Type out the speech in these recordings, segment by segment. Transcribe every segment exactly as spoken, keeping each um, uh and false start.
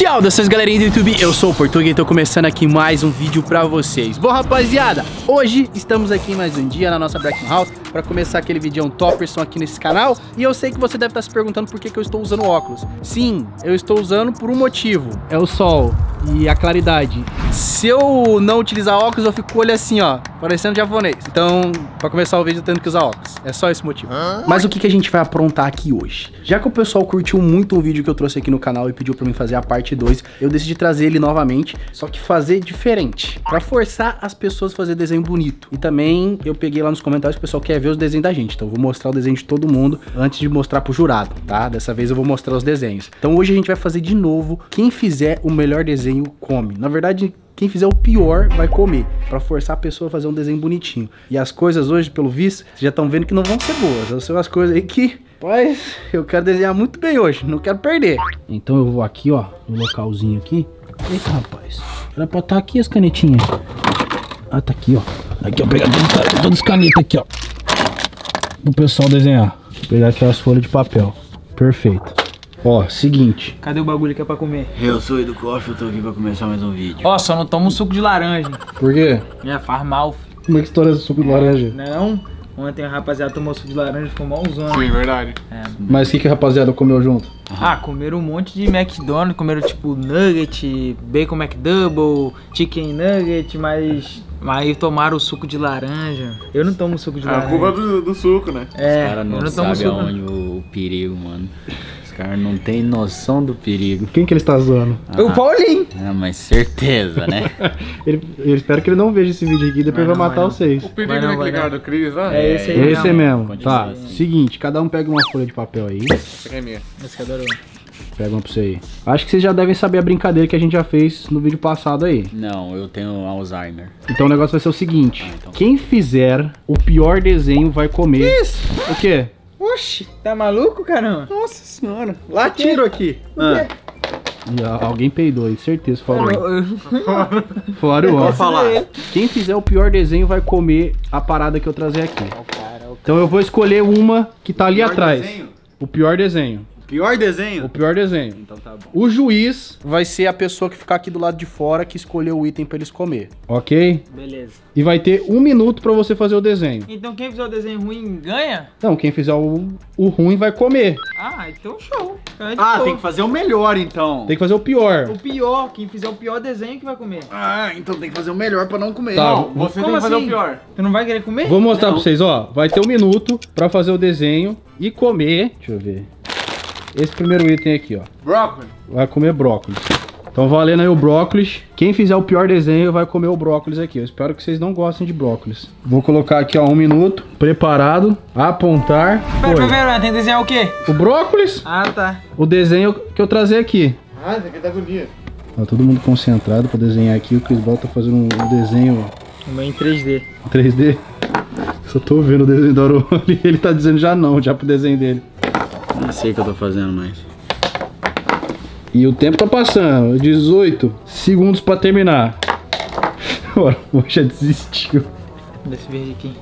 Saudações, galerinha do YouTube, eu sou o Portuga e tô começando aqui mais um vídeo pra vocês. Bom, rapaziada, hoje estamos aqui mais um dia na nossa Black House pra começar aquele vídeo topperson aqui nesse canal. E eu sei que você deve estar se perguntando por que, que eu estou usando óculos. Sim, eu estou usando por um motivo, é o sol e a claridade. Se eu não utilizar óculos, eu fico com o olho assim, ó, parecendo japonês. Então, pra começar o vídeo, eu tenho que usar óculos. É só esse motivo. Mas o que, que a gente vai aprontar aqui hoje? Já que o pessoal curtiu muito um vídeo que eu trouxe aqui no canal e pediu pra mim fazer a parte dois, eu decidi trazer ele novamente, só que fazer diferente, pra forçar as pessoas a fazer desenho bonito. E também eu peguei lá nos comentários que o pessoal quer ver os desenhos da gente, então eu vou mostrar o desenho de todo mundo antes de mostrar pro jurado, tá? Dessa vez eu vou mostrar os desenhos. Então hoje a gente vai fazer de novo, quem fizer o melhor desenho come. Na verdade, quem fizer o pior vai comer, pra forçar a pessoa a fazer um desenho bonitinho. E as coisas hoje, pelo visto, vocês já estão vendo que não vão ser boas. Vão ser umas coisas aí que, pois, eu quero desenhar muito bem hoje, não quero perder. Então eu vou aqui, ó, no localzinho aqui. Eita, rapaz, era pra estar aqui as canetinhas. Ah, tá aqui, ó. Aqui, ó, pegar todas as canetas aqui, ó, pro pessoal desenhar. Vou pegar aquelas folhas de papel. Perfeito. Ó, seguinte. Cadê o bagulho que é pra comer? Eu sou o Edu Costa, eu tô aqui pra começar mais um vídeo. Ó, só não toma um suco de laranja. Por quê? É, faz mal. Como é que estoura esse suco de laranja? Não? Ontem a rapaziada tomou suco de laranja e ficou malzão. Sim, verdade. É. Mas o que, que a rapaziada comeu junto? Ah, comeram um monte de McDonald's, comeram tipo nugget, bacon McDouble, chicken nugget, mas... Mas aí tomaram o suco de laranja. Eu não tomo suco de A laranja. culpa do, do suco, né? É, Os caras não, eu não tomo sabem suco. aonde o, o perigo, mano. Os caras não têm noção do perigo. Quem que ele está zoando? O Paulinho. Ah, mas certeza, né? Ele, eu espero que ele não veja esse vídeo aqui e depois Vai vai, não, matar vai vocês. O perigo Vai não, é vai aquele cara do Cris lá? É esse aí Esse é mesmo. Continua Tá, assim. seguinte, cada um pega uma folha de papel aí. Essa aqui é minha. Esse que adorou. Pega uma pra você aí. Acho que vocês já devem saber a brincadeira que a gente já fez no vídeo passado aí. Não, eu tenho Alzheimer. Então o negócio vai ser o seguinte. Ah, então. Quem fizer o pior desenho vai comer. Isso? O quê? Oxi, tá maluco, caramba? Nossa senhora. Lá tiro aqui. Ah. E, a- alguém peidou aí, certeza. Falou. Eu- Fora o ó. falar. Quem fizer o pior desenho vai comer a parada que eu trazer aqui. Cara, o Então eu vou escolher uma que tá ali Pior atrás. desenho? O pior desenho. Pior desenho? O pior desenho. Então tá bom. O juiz vai ser a pessoa que ficar aqui do lado de fora que escolheu o item pra eles comer. Ok? Beleza. E vai ter um minuto pra você fazer o desenho. Então quem fizer o desenho ruim ganha? Então, quem fizer o, o ruim vai comer. Ah, então show. Então é de Ah, boa. tem que fazer o melhor então. Tem que fazer o pior. O pior, quem fizer o pior desenho que vai comer. Ah, então tem que fazer o melhor pra não comer. Tá, Não, você Como tem que fazer assim? o pior. Tu não vai querer comer? Vou mostrar Não. pra vocês, ó. Vai ter um minuto pra fazer o desenho e comer. Deixa eu ver. Esse primeiro item aqui, ó. Brócolis. Vai comer brócolis. Então valendo aí o brócolis. Quem fizer o pior desenho vai comer o brócolis aqui. Eu espero que vocês não gostem de brócolis. Vou colocar aqui, ó, um minuto. Preparado. Apontar. Pera, Foi. pera, pera, tem que desenhar o quê? O brócolis, Ah, tá. o desenho que eu trazer aqui. Ah, esse aqui tá agonia. Ó, todo mundo concentrado pra desenhar aqui. O Chris Ball tá fazendo um desenho O meu em três D. em três D. Só tô vendo o desenho do Aurora. Ele tá dizendo já não, já pro desenho dele. Não sei o que eu tô fazendo mais. E o tempo tá passando. dezoito segundos pra terminar. Agora, o já desistiu. Desse verde aqui.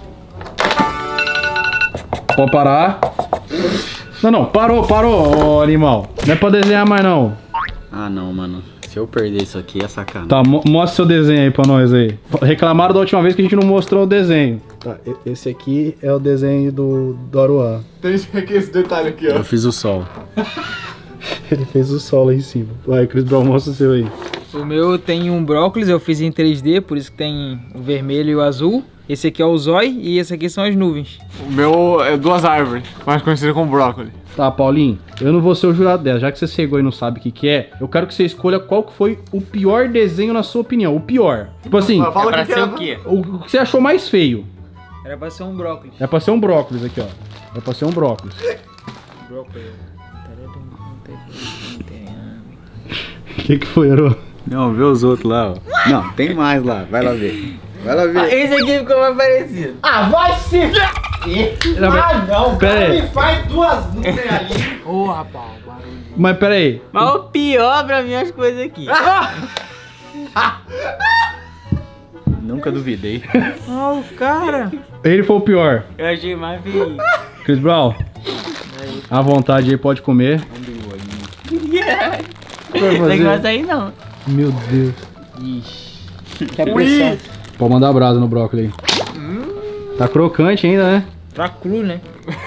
Pode parar. Não, não, parou, parou, ô animal. Não é pra desenhar mais não. Ah não, mano. Se eu perder isso aqui é sacanagem. Tá, mo mostra seu desenho aí pra nós aí. Reclamaram da última vez que a gente não mostrou o desenho. Tá, e- esse aqui é o desenho do, do Aruan. Tem esse aqui, esse detalhe aqui, ó. Eu fiz o sol. Ele fez o sol lá em cima. Vai, Chris Brown, mostra o seu aí. O meu tem um brócolis, eu fiz em três D, por isso que tem o vermelho e o azul. Esse aqui é o zóio e esse aqui são as nuvens. O meu é duas árvores, mais conhecido como brócolis. Tá, Paulinho, eu não vou ser o jurado dela. Já que você chegou e não sabe o que que é, eu quero que você escolha qual que foi o pior desenho na sua opinião. O pior. Tipo assim, Mas fala É pra o que ser que o quê? o o que você achou mais feio. Era pra ser um brócolis. É pra ser um brócolis aqui, ó. É pra ser um brócolis. Brócolis. O que que foi, Aruan? Não, vê os outros lá, ó. Não, tem mais lá. Vai lá ver. Vai lá ver. Esse aqui ficou mais parecido. Ah, vai se... Não, mas- Ah, não, pera cara, aí. me faz duas nuvens ali. Ô, rapaz, barulho. Mas peraí. Mas o pior pra mim é as coisas aqui. Nunca duvidei. Ah, o cara. Ele foi o pior. Eu achei mais feio. Chris Brown, à vontade aí, pode comer. Tem que vai sair não. Meu Deus. Ixi. Que pressão. Pode mandar brasa no brócolis aí. Hum. Tá crocante ainda, né? Tá cru, né?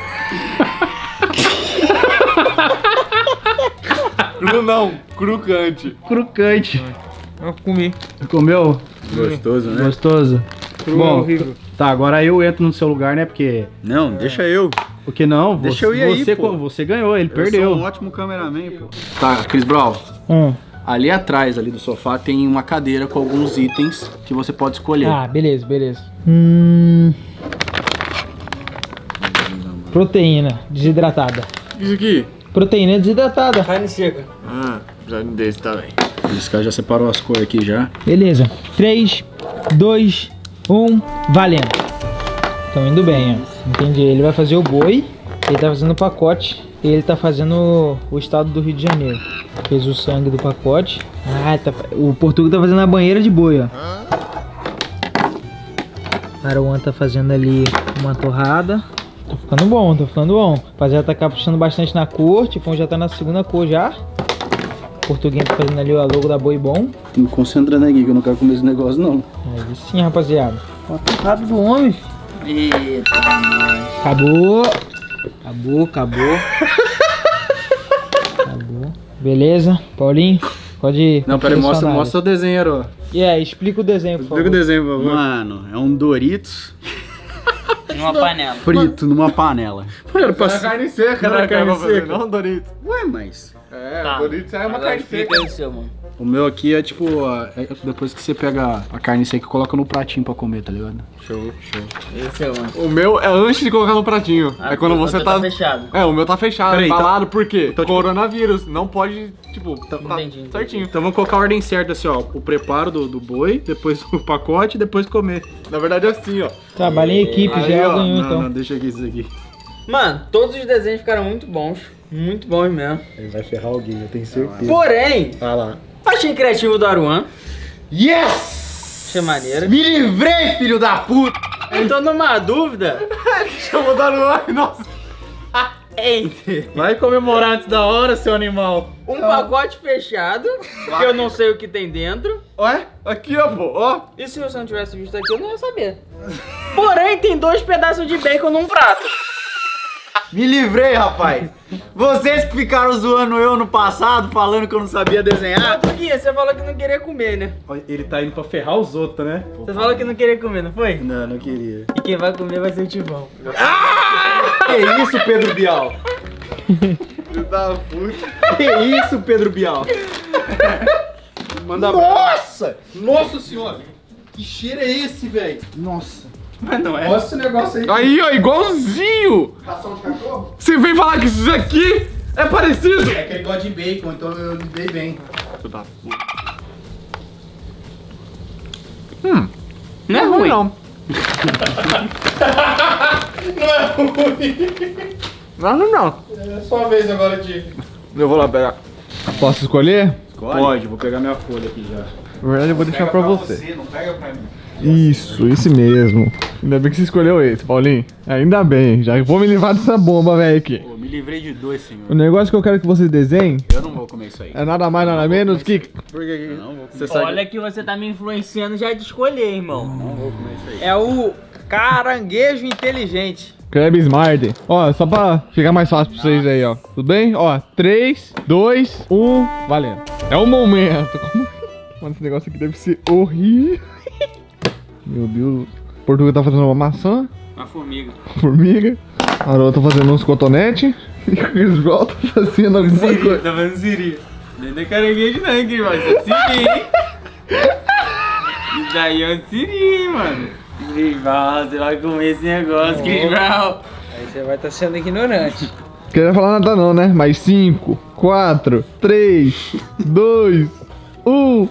Cru não, crucante. Crocante. Eu comi. Comeu? Gostoso, né? Gostoso? Cru Bom, é horrível. tá, agora eu entro no seu lugar, né? Porque... Não, deixa eu. Porque não, Deixa você, eu ir aí, você, pô. você ganhou, ele Eu perdeu. sou um ótimo cameraman, pô. Tá, Chris Brown. Hum. Ali atrás, ali do sofá, tem uma cadeira com alguns itens que você pode escolher. Ah, beleza, beleza. Hum... Proteína desidratada. Isso aqui? Proteína desidratada. Carne seca. Ah, já me desse também. Esse cara já separou as cores aqui já. Beleza. três, dois, um, valendo. Estão indo bem, ó. Entendi. Ele vai fazer o boi, ele tá fazendo o pacote e ele tá fazendo o estado do Rio de Janeiro. Fez o sangue do pacote. Ah, tá... o Portugal tá fazendo a banheira de boi, ó. Aruan tá fazendo ali uma torrada. Tá ficando bom, tá ficando bom. O rapaziada tá caprichando bastante na cor. Tifão já tá na segunda cor já. O Portuguinho tá fazendo ali o logo da Boi Bom. Tô me concentrando aqui, que eu não quero comer esse negócio, não. Aí sim, rapaziada. Ó, tá rápido do homem. Eita, nós. Acabou. Acabou, acabou. Acabou. Beleza, Paulinho, pode... Não, pode peraí, mostra, selecionar. mostra o desenho, Aruan. E yeah, explica o desenho, por Explica favor. o desenho, por favor. Mano, é um Doritos Numa panela. frito numa panela. Mano, Era passei... carne seca, Não né? era carne cara, pra fazer, seca. Não, Doritos. Ué, mas... É, Tá. Doritos é uma Agora carne explica seca. aí o seu, mano. O meu aqui é tipo, ó, é depois que você pega a carne seca e coloca no pratinho pra comer, tá ligado? Show, show. E o seu, mano? O meu é antes de colocar no pratinho. Ah, é quando o você teu tá... tá fechado. É, o meu tá fechado, Peraí, embalado, por quê? então, tipo- Coronavírus, não pode, tipo, tá Entendi, entendi. certinho. Então vamos colocar a ordem certa, assim, ó. O preparo do, do boi, depois o pacote e depois comer. Na verdade é assim, ó. Trabalha em equipe, Aí, já ó, ganhou Não, então. não, deixa aqui isso aqui. Mano, todos os desenhos ficaram muito bons. Muito bons mesmo. Ele vai ferrar alguém, eu tenho certeza. Porém, Tá lá. achei criativo do Aruan. Yes! Achei maneiro. Me livrei, filho da puta! Eu tô numa dúvida. Chamou da Luan, nossa. Entre Vai comemorar antes da hora, seu animal. um pacote fechado, que eu não sei o que tem dentro. Ué, aqui, ó, pô, ó. E se você não tivesse visto aqui, eu não ia saber. Porém, tem dois pedaços de bacon num prato. Me livrei, rapaz! Vocês que ficaram zoando eu no passado, falando que eu não sabia desenhar. Portuguinha, você falou que não queria comer, né? Ele tá indo pra ferrar os outros, né? Você falou que não queria comer, não foi? Não, não queria. E quem vai comer vai ser o Tivão. Que isso, Pedro Bial? Filho da puta. Que isso, Pedro Bial? Manda Nossa! Nossa senhora! Que cheiro é esse, velho? Nossa. Mas não é. Olha esse negócio aí. Aí, ó, igualzinho. Ração de cachorro? Você vem falar que isso aqui é parecido. É que ele gosta de bacon, então eu me dei bem. Filho da puta. Hum. Não é ruim. Não. Não, não, não. É sua vez agora de... Eu vou lá pegar. Posso escolher? Pode, vou pegar minha folha aqui já. Na verdade, eu vou deixar pra você. Não pega pra mim. Isso, esse mesmo. Ainda bem que você escolheu esse, Paulinho. Ainda bem, já vou me livrar dessa bomba, velho, aqui. Pô, me livrei de dois, senhor. O negócio que eu quero que vocês desenhem Eu não vou comer isso aí. é nada mais, nada menos que... Eu não vou comer, Você sabe... Olha que você tá me influenciando já de escolher, irmão. não vou comer isso aí. É o caranguejo inteligente. Krabby Smart. Ó, só pra ficar mais fácil pra vocês aí, ó. Tudo bem? Ó, três, dois, um, valendo. É o momento. Como... Mano, esse negócio aqui deve ser horrível. Meu Deus. O Portugal tá fazendo uma maçã, Uma formiga. formiga. A Aroa tá fazendo uns cotonetes. E o Chris Brown tá fazendo alguma coisa. Tá fazendo siri. Não é caranguejo não, hein, Cris? Isso é siri, hein? Isso daí é um siri, mano. Cris Brown, você vai comer esse negócio, Cris Brown. Aí você vai estar sendo ignorante. Queria falar nada não, né? Mais cinco, quatro, três, dois, um.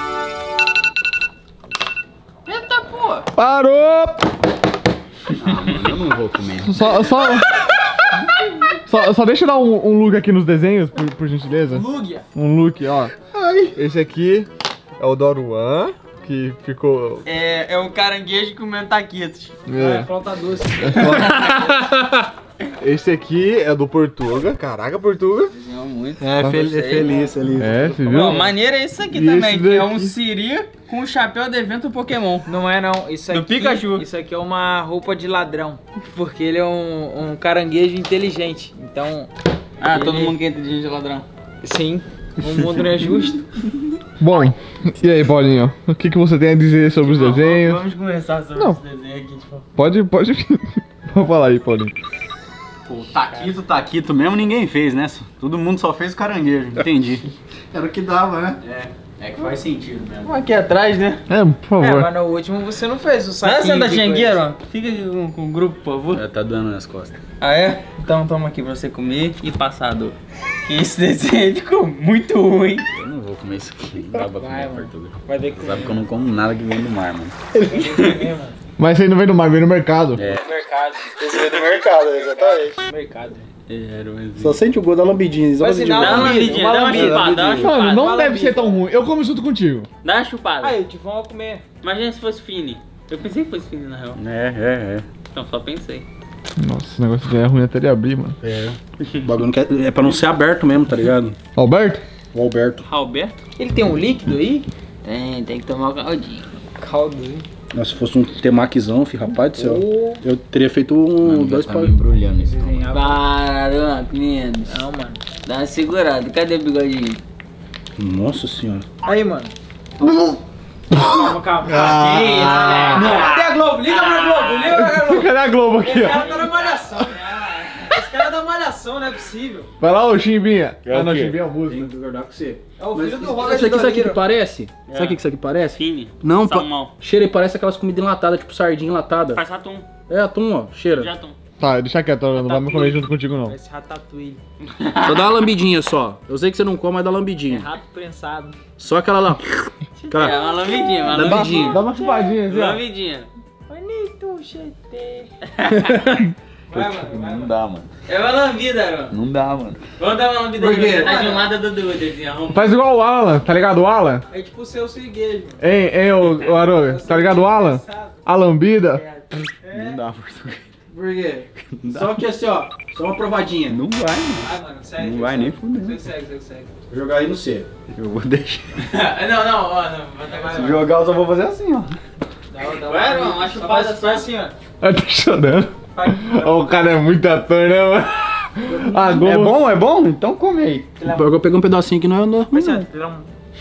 Eita, pô. Parou! Eu não vou comer. Só, só, só, só deixa eu dar um, um look aqui nos desenhos, por, por gentileza. Lugia. Um look, ó. Esse aqui é o Doruan, que ficou... É, é um caranguejo comendo taquitos. É. Flauta doce. Esse aqui é do Portuga. Caraca, Portuga. Desenhou muito. É, fel Gostei, feliz, feliz. É, você viu? Pô, maneiro é isso aqui E também, esse que é daqui? um Siri com o chapéu de evento Pokémon. Não é não, isso Do aqui, Pikachu. isso aqui é uma roupa de ladrão, porque ele é um, um caranguejo inteligente, então, Ah, Ele- todo mundo que entra de gente é ladrão. sim, o mundo não é justo. Bom, e aí, Paulinho? O que, que você tem a dizer sobre os desenhos? Vamos conversar sobre Não. esse desenho aqui, tipo. Pode, pode. Vamos falar aí, Paulinho. Pô, taquito, taquito mesmo ninguém fez, né? Todo mundo só fez o caranguejo, entendi. Era o que dava, né? É, é que faz sentido mesmo. Vamos aqui atrás, né? É, por É, favor. mas no último você não fez o Vai saquinho sentar de xengueiro, coisa. ó. Fica aqui com, com o grupo, por favor. É, tá doendo nas costas. Ah, é? Então toma aqui pra você comer e passar a dor. Que esse desenho ficou muito ruim. Eu não vou comer isso aqui. Não dá pra comer mano. Portuga. Vai ter que Sabe que eu não como nada que vem do mar, mano. comer, mano. Mas você não vem no mar, vem no mercado. É. Mercado, Esse é do mercado, exatamente. mercado. Era um Só sente o gosto da lambidinha. Só Mas pra se não, Dá uma lambida, lambidinha, uma dá uma lambida, chupada, dá uma chupada. Mano, não Fala, deve Vitor. ser tão ruim. Eu como junto contigo. Dá uma chupada. Aí, o Tivão vai comer. Imagina se fosse Fini. Eu pensei que fosse Fini na real. É, é, é. Então só pensei. Nossa, esse negócio já é ruim até de abrir, mano. É. O bagulho não quer, é pra não ser aberto mesmo, tá ligado? Alberto? O Alberto. Alberto? Ele tem um líquido aí? Tem, tem que tomar o caldinho. Caldozinho. Nossa, se fosse um temaquizão, filho, rapaz do céu. Oh. Eu teria feito um. dois tá pa... me embrulhando isso. Desenhava. Para, meninos. Não, mano. Dá uma segurada. Cadê o bigodinho? Nossa senhora. Aí, mano. Calma, calma. Ah, não. Cadê a Globo? Liga pra Globo, liga pra Globo. Cadê a Globo aqui, Esse ó? cara tá na malhação. Esse cara é da malhação, não é possível. Vai lá, ô Chimbinha. É ah, o não, quê? Chimbinha é a Tenho música. que concordar com você. É o Mas filho do isso Robert aqui, sabe o que que Doneiro. parece? É. Sabe o que que isso aqui parece? Fini. Não, pa... Salmão. cheira e parece aquelas comidas enlatadas, tipo sardinha enlatada. Faz atum. É atum, ó, cheira. Já atum. Tá, deixa quieto, não vai me comer junto contigo, não. Parece ratatouille. Só dá uma lambidinha só. Eu sei que você não come, mas dá É lambidinha. rato prensado. Só aquela lá. É Cara, uma lambidinha, uma Lambidinha. lambidinha. Dá uma chupadinha, assim, ó. Lambidinha. Bonito, chete. Vai, mano, vai, Não mano. dá, mano. É uma lambida, Aaron. Não dá, mano. Vamos dar uma lambida Por de quê? você. Tá de um lado do outro, assim, arruma. Faz igual o Alan, tá ligado o Alan? É tipo o seu siriguejo. Hein, hein, ô, ô Aroga, tá ligado o Alan? A lambida. Não dá, Portuga. por quê? Só que assim, ó. Só uma provadinha. Não vai, mano. Vai, mano, segue. Não vai nem fuder. Segue, segue, segue, segue. Vou jogar aí no C. Eu vou deixar. Não, não, ó, não. Vou dar mais Se jogar, eu só vou fazer assim, ó. Dá, dá Vai, uma- mano, uma só chupada faz- só. faz assim, ó. Ah, tá chorando. Vai. Ó, o cara é muito ator, né, mano? Ah, É bom, é bom? Então come aí. Eu peguei um pedacinho aqui, não é não. Vai, assim, ó.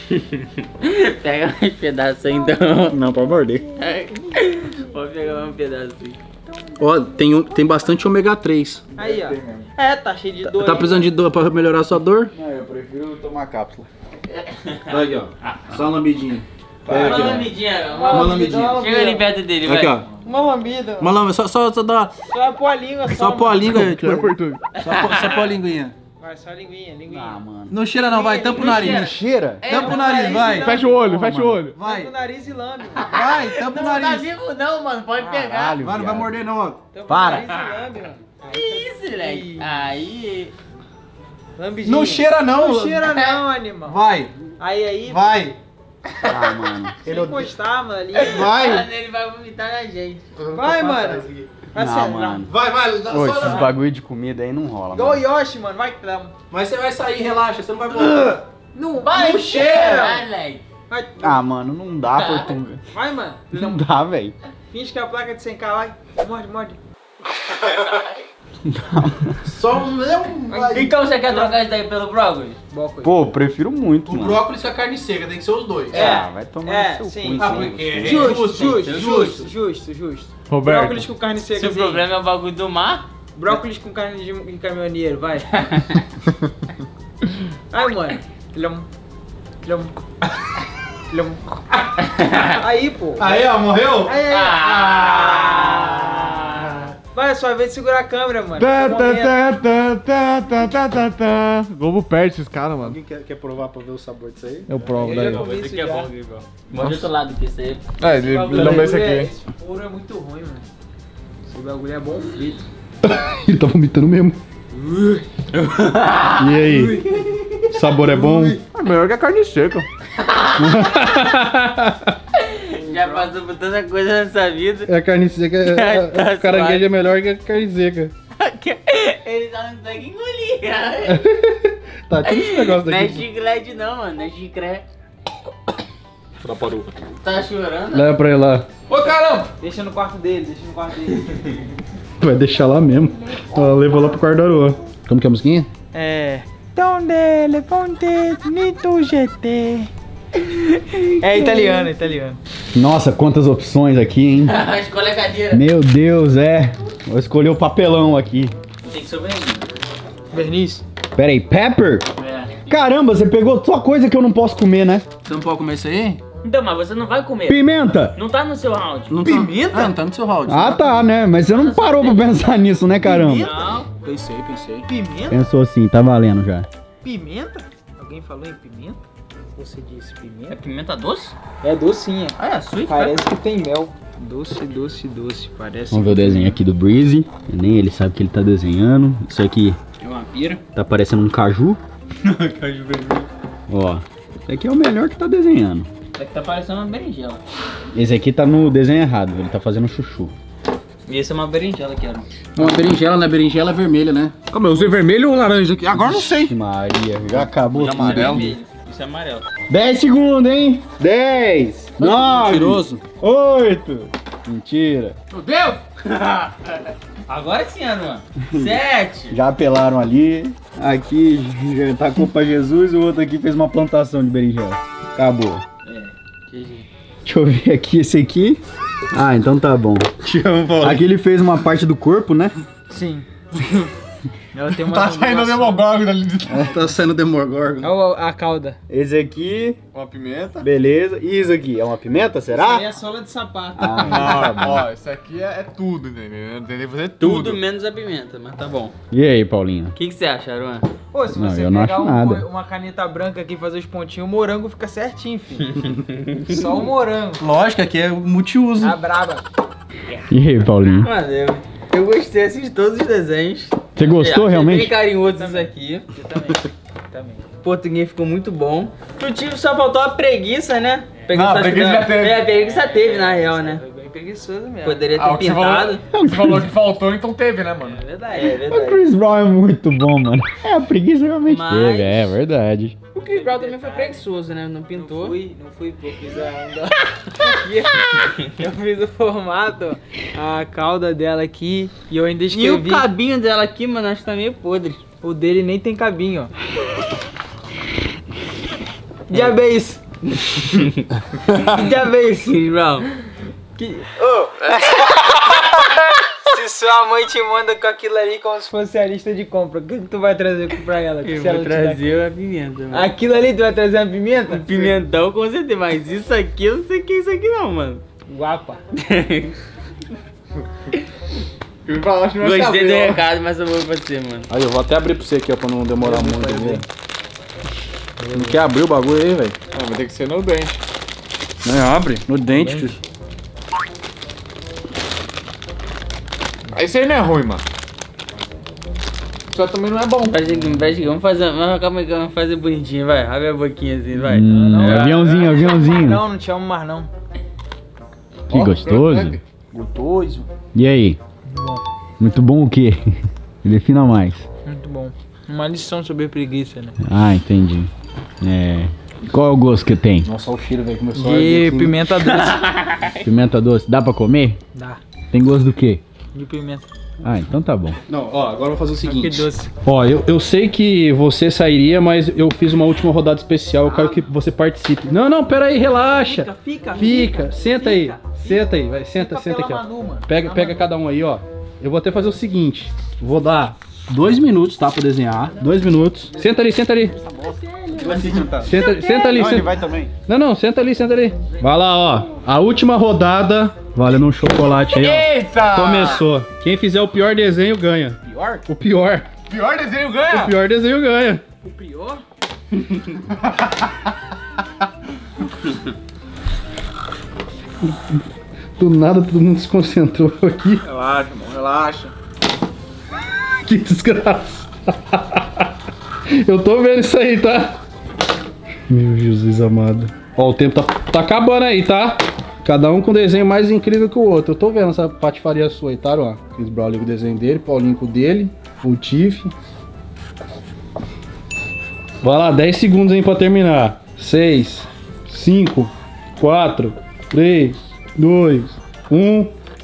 Pega um pedaço aí, então. Não, pra morder. Vou pegar um pedaço aí. Ó, tem, um- tem bastante ômega três. Aí, ó. É, tá cheio de dor. Tá aí. precisando de dor pra melhorar a sua dor? Não, eu prefiro tomar cápsula. Aqui, ó. Só uma lambidinha. Uma Pega aqui, ó. lambidinha, Uma Uma lambida, uma lambidinha. Chega ali lambida. perto dele, vai. Aqui, ó. Uma lambida. Uma lambida, só, só, só dá. Só pôr a língua, só. Só pôr a língua. Que é Tipo, Portuga. só, pôr- só pôr a linguinha. Vai, só a linguinha, linguinha. Ah, mano. Não cheira não, vai. Tampa o nariz. Cheira? Tampa o nariz, vai. Fecha o olho, fecha o olho. Vai. Vai. o nariz e lambe. Vai, tampa o Não tá nariz. vivo não, mano. Pode pegar. Caralho, Vai, não vai viado. morder não, ó. Tampa Para. o nariz e lambe, mano. Isso, moleque. Aí. Lambidinha. Não cheira não. Não cheira não, animal. Vai, Aí, aí. vai, Ah, mano. Se encostar, mano, ali. vai. Mano, ele vai vomitar na gente. Vai, mano. Vai, Não, sério, mano. Vai, vai. dá Ô, só- esses bagulho de comida aí não rola, Igual o mano. Yoshi, mano. Vai, tamo. Mas você vai sair, relaxa, você não vai voltar. Não, Vai, não cheira. Vai, moleque. Vai, Ah, mano, não dá, Portuga. vai, mano. Não dá, velho. Finge que é a placa de cem K, vai. Morde, morde. Só um não vai. Então você quer trocar isso daí pelo brócolis? Brócolis. Pô, prefiro muito, O mano. brócolis com a carne seca, tem que ser os dois. É. Ah, vai tomar É, no seu sim. cu, Ah, então, porque- você. Justo, justo, justo, justo. justo, justo, justo. Roberto. Brócolis com carne seca. Se o problema é o bagulho do mar, Brócolis com carne de, de caminhoneiro, vai. Vai, mano. Lham. Lham. Lham. Aí, pô. Aí, ó, morreu? Aí, aí. Ah. Vai, é sua vez de segurar a câmera, mano. Tá, Momento. tá, tá, tá, tá, tá, tá, tá. Globo perde esses caras, mano. Alguém quer, quer provar pra ver o sabor disso aí? Eu provo Eu daí. já comi esse isso aqui é já. bom, igual. Morde do outro lado, que esse aí. É, ele Bagulho lembra esse é- aqui. Esse ouro é muito ruim, mano. Esse bagulho é bom frito. Ele tá vomitando mesmo. E aí? O sabor é bom? É melhor que a carne seca. Já passou por tanta coisa nessa vida. É a carne seca, Tá a caranguejo suave. é melhor que a carne seca. Ele só não consegue engolir. Tá, tira esse negócio Não é daqui. chiclete não, mano. Não é chiclete. Pra parou. Tá chorando? Leva pra ele lá. Ô, caramba! Deixa no quarto dele, deixa no quarto dele. Vai deixar lá mesmo. Ó, levou lá pro quarto da Aroa. Como que é a musiquinha? É. Donde elefante nito G T. É italiano, é italiano. Nossa, quantas opções aqui, hein? Escolhe a cadeira. Meu Deus, é. Vou escolher o papelão aqui. Tem que ser o verniz. Verniz. Pera aí, pepper? É. Caramba, você pegou só coisa que eu não posso comer, né? Você não pode comer isso aí? Então, mas você não vai comer. Pimenta! Não tá no seu round. Não Pimenta? Tá, ah, não tá no seu round. Ah, tá, né? Mas você não parou pra pensar nisso, né, caramba? Não. Pensei, pensei. Pimenta? Pensou assim, tá valendo já. Pimenta? Alguém falou em pimenta? Você disse É pimenta? pimenta doce? É docinha. Ah, é sweet Parece que tem mel. Doce, doce, doce. Parece. Vamos ver o desenho aqui do Breezy. Nem ele sabe que ele tá desenhando. Isso aqui É uma pira. tá parecendo um caju. Caju vermelho. Ó, esse aqui é o melhor que tá desenhando. Isso aqui tá parecendo uma berinjela. Esse aqui tá no desenho errado, ele tá fazendo chuchu. E esse é uma berinjela que era. Uma berinjela, né? Berinjela é vermelha, né? Calma, eu usei vermelho ou laranja aqui? Agora eu não sei. Ixi, Maria, já acabou tudo. amarelo. Vermelho. Isso é amarelo. dez segundos, hein? dez, nove, Mentiroso. oito. Mentira. Meu Deus! Agora sim, mano. Sete. Já apelaram ali. Aqui já tacou pra Jesus, o outro aqui fez uma plantação de berinjela. Acabou. É. G G. Deixa eu ver aqui esse aqui. Ah, então tá bom. Te amo, Paulo. Aqui ele fez uma parte do corpo, né? Sim. Ela tem uma Tá saindo a demogorgon ali de Tá saindo Demogorgon. Olha a cauda. Esse aqui, uma pimenta. beleza. E isso aqui, é uma pimenta, Isso aí será? é sola de sapato. Ah, tá Não, bom. ó, isso aqui é, é tudo, entendeu? Entendeu? Fazer tudo. Tudo menos a pimenta, mas tá bom. E aí, Paulinho? O que, que você acha, Aruan? Pô, se Não, você eu não pegar acho um- nada. uma caneta branca aqui e fazer os pontinhos, o morango fica certinho, filho. Só o morango. Lógico, aqui é multiuso. A braba. E aí, Paulinho? Mano, eu, eu gostei assim de todos os desenhos. Você gostou Achei realmente? bem carinhoso isso aqui. Eu também. também. O português ficou muito bom. Pro time só faltou a preguiça, né? Não, a acho que preguiça não- já teve. É, a preguiça teve, na real, né? Foi bem preguiçoso mesmo. Poderia ter Ah, o que você pintado. falou, você falou que faltou, então teve, né, mano? É verdade. É O verdade. Chris Brown é muito bom, mano. É, a preguiça realmente Mas- teve, é verdade. O Chris Brown também foi preguiçoso, né? Não pintou. Não fui, não fui, porque eu fiz a... Aqui, eu fiz o formato, a cauda dela aqui, e eu ainda E o escrevi... cabinho dela aqui, mano, acho que tá meio podre. O dele nem tem cabinho, ó. Diabo é isso? Diabo é isso? Chris Brown. Que... Se sua mãe te manda com aquilo ali como se fosse a lista de compra, o que, que tu vai trazer pra ela? Eu Se ela vou te der- trazer a pimenta, mano. Aquilo ali tu vai trazer uma pimenta? Um pimentão com certeza, mas isso aqui eu não sei o que é isso aqui não, mano. Guapa. Eu falo, acho que não vai Gostei do saber, ó. recado, mas eu vou pra você, mano. Aí, eu vou até abrir pra você aqui, ó, pra não demorar muito. Viu? Não quer abrir o bagulho aí, velho? Não, vai ter que ser no dente. Não, abre. No dente, Cris. Esse aí não é ruim, mano. Só também não é bom. Faz aqui, faz aqui, vamos fazer, vamos, calma aí, vamos fazer bonitinho, vai. Abre a boquinha assim, vai. Hum, é aviãozinho, aviãozinho. Não, não te amo mais não. Que Ó, gostoso. crocante. Gostoso. E aí? Bom, Muito bom o quê? Defina mais. muito bom. Uma lição sobre preguiça, né? Ah, entendi. É. Qual é o gosto que tem? Nossa, olha o cheiro, velho. Começou a arder De aqui. pimenta doce. Pimenta doce, dá pra comer? Dá. Tem gosto do quê? De pimenta. Ah, então tá bom. Não, ó, agora eu vou fazer o Que seguinte. doce. Ó, eu, eu sei que você sairia, mas eu fiz uma última rodada especial. Eu quero que você participe. Não, não, pera aí, relaxa. Fica, Fica, senta aí. Senta aí, vai, senta, senta aqui, ó. Pega, pega cada um aí, ó. Eu vou até fazer o seguinte. Vou dar dois minutos, tá, pra desenhar. Dois minutos. Senta ali, senta ali. Senta, senta ali, senta. vai também. Não, não, senta ali, senta ali. Vai lá, ó. A última rodada, valendo um chocolate aí, ó. Eita! Começou. Quem fizer o pior desenho ganha. Pior? O pior. Pior desenho ganha! O pior desenho ganha. O pior? Do nada todo mundo se concentrou aqui. Relaxa, mano, relaxa. Que desgraça. Eu tô vendo isso aí, tá? Meu Jesus amado. Ó, o tempo tá, tá acabando aí, tá? Cada um com um desenho mais incrível que o outro. Eu tô vendo essa patifaria sua aí, tá, ó? Chris Brown com o desenho dele, Paulinho com o dele. O Tiff. Vai lá, dez segundos aí pra terminar. seis, cinco, quatro, três, dois, um.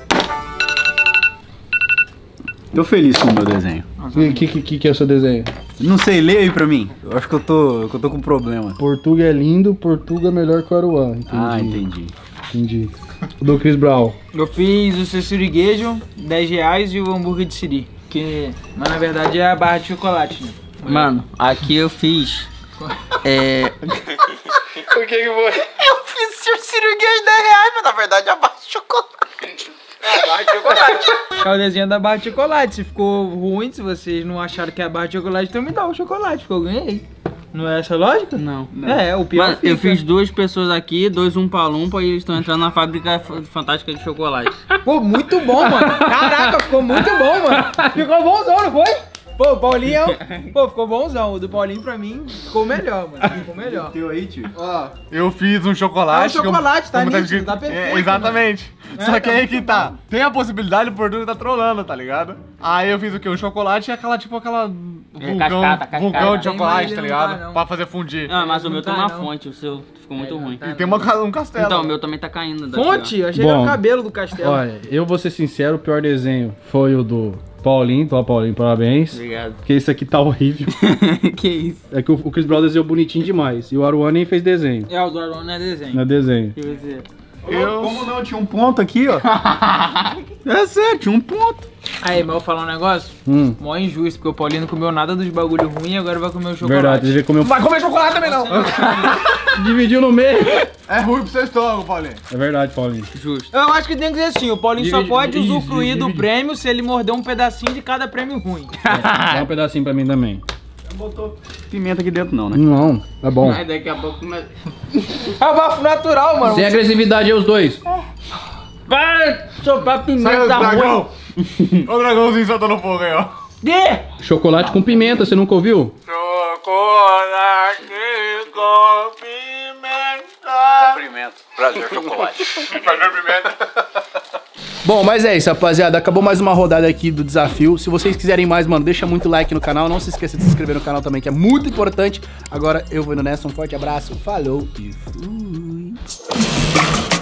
Tô feliz com o meu desenho. O que, que, que, que é o seu desenho? Não sei, leia aí pra mim. Eu acho que eu tô, que eu tô com problema. Portuga é lindo, Portuga é melhor que o Aruan. Entendi. Ah, entendi. Entendi. O do Chris Brown. Eu fiz o seu siriguejo, dez reais, e o hambúrguer de siri. Que, mas na verdade é a barra de chocolate, né? Mano, aqui eu fiz. É. O que que foi? Eu fiz o siriguejo dez reais, mas na verdade é a barra de chocolate. Barra de chocolate. É o desenho da barra de chocolate. Se ficou ruim, se vocês não acharam que é a barra de chocolate, então me dá o chocolate, porque eu ganhei. Não é essa a lógica? Não. É, o pior Mano, fica. eu fiz duas pessoas aqui, dois umpa-lumpa, e eles estão entrando na fábrica fantástica de chocolate. Pô, muito bom, mano. Caraca, ficou muito bom, mano. Ficou bonzão, não foi? Pô, o Paulinho, pô, ficou bonzão. O do Paulinho pra mim ficou melhor, mano. Ficou melhor. Teu aí, tio? Ó, Eu fiz um chocolate. É um chocolate, que eu- tá como nítido, escrito- tá perfeito, É, exatamente. mano. Só É, que tá aí muito que tá. Tem a possibilidade do Portuga tá trolando, tá ligado? Aí eu fiz o quê? Um chocolate e aquela, tipo, aquela vulcão, cascata, cascata. vulcão de Tem, chocolate, mas tá ele não tá, ligado? não. Pra fazer fundir. Ah, mas o meu Não tem tá, uma não. fonte, o seu ficou muito ruim. tá. E tem uma, ca- um castelo. Então, o meu também tá caindo. daqui, fonte? Eu achei que era Bom. o cabelo do castelo. Olha, eu vou ser sincero, o pior desenho foi o do Paulinho. Então, Paulinho, ó. parabéns. Obrigado. Porque esse aqui tá horrível. Que isso? É que o o Chris Brown desenhou bonitinho demais. E o Aruan nem fez desenho. É, o do Aron não é desenho. Não é desenho. Deixa eu ver. Eu... Como não? Tinha um ponto aqui, ó. É sério, tinha um ponto. Aí, mas eu vou falar um negócio? Hum. Mó injusto, porque o Paulinho não comeu nada dos bagulho ruim e agora vai comer o chocolate. Verdade, ele comeu. Vai comer chocolate também não! Dividiu no meio. É ruim pro seu estômago, Paulinho. É verdade, Paulinho. Justo. Eu acho que tem que dizer assim, o Paulinho só Divide- pode isso, usufruir do divide. prêmio se ele morder um pedacinho de cada prêmio ruim. Dá um pedacinho pra mim também. Não botou pimenta aqui dentro não, né? Não, é bom. Aí daqui a pouco começa. É o bafo natural, mano. Sem agressividade aí os dois. Vai soprar Sai, pimenta dragão! ruim. Olha o dragãozinho soltando fogo aí, ó. Dê! Chocolate com pimenta, você nunca ouviu? Chocolate com pimenta. Cumprimento. Prazer, chocolate. Prazer, pimenta. Bom, mas é isso, rapaziada. Acabou mais uma rodada aqui do desafio. Se vocês quiserem mais, mano, deixa muito like no canal. Não se esqueça de se inscrever no canal também, que é muito importante. Agora eu vou indo nessa. Um forte abraço. Falou e fui.